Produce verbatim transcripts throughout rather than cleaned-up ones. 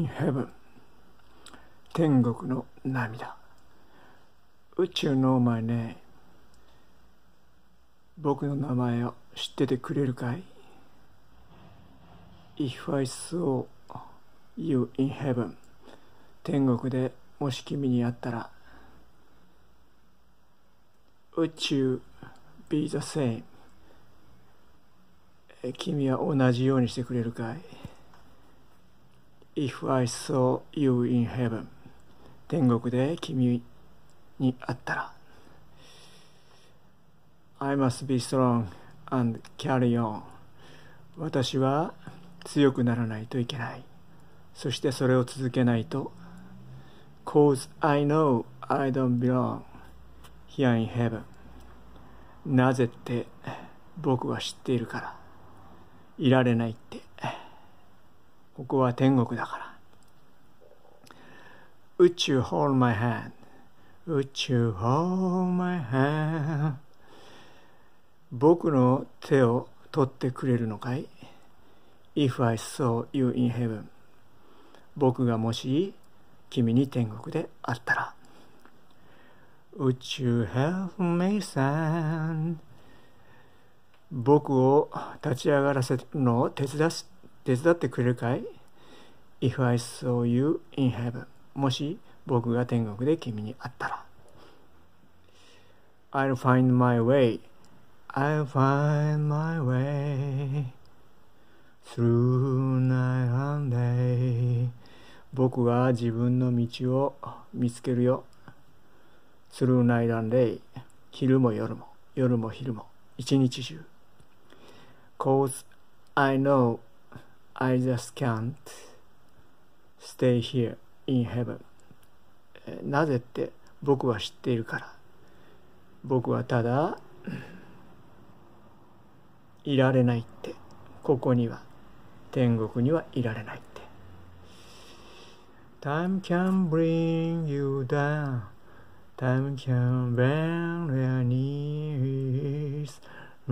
in heaven 天国の涙。宇宙 know my name 僕の名前を知っててくれるかい？ If I saw you in heaven 天国でもし君に会ったら Would you be the same 君は同じようにしてくれるかい？ If I saw you in heaven 天国で君に会ったら I must be strong and carry on 私は強くならないといけない。そしてそれを続けないと Cause I know I don't belong here in heaven なぜって僕は知っているからいられないってここは天国だから。 Would you hold my hand? Would you hold my hand? 僕の手を取ってくれるのかい？ If I saw you in heaven 僕がもし君に天国で会ったら Would you help me stand? 僕を立ち上がらせるのを手伝し手伝ってくれるかい？ If I saw you in heaven もし僕が天国で君に会ったら I'll find my way I'll find my way through night and day 僕は自分の道を見つけるよ through night and day 昼も夜も夜も昼も一日中 Cause I know I just can't stay here in heaven なぜって僕は知っているから僕はただいられないってここには天国にはいられないって Time can bring you down Time can bend your knees、うん、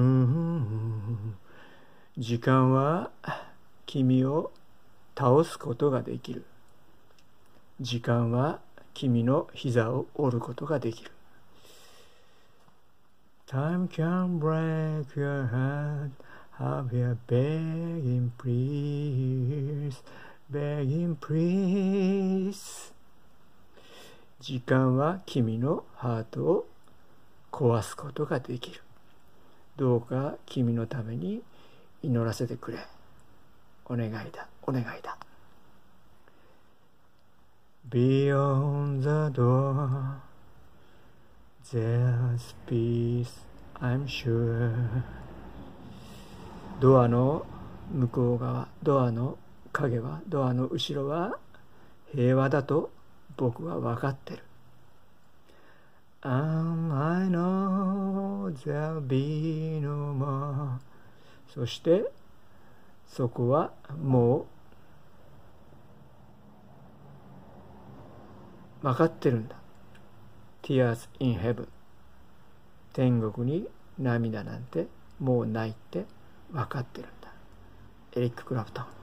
時間は君を倒すことができる。時間は君の膝を折ることができる。Time can break your heart, have your begging please, begging please. 時間は君のハートを壊すことができる。どうか君のために祈らせてくれ。お願いだ、お願いだ。Beyond the door, there's peace, I'm sure. ドアの向こう側、ドアの影は、ドアの後ろは平和だと僕は分かってる。And I know there'll be no more. そしてそこはもう分かってるんだ。Tears in heaven 天国に涙なんてもうないって分かってるんだ。エリック・クラプトン。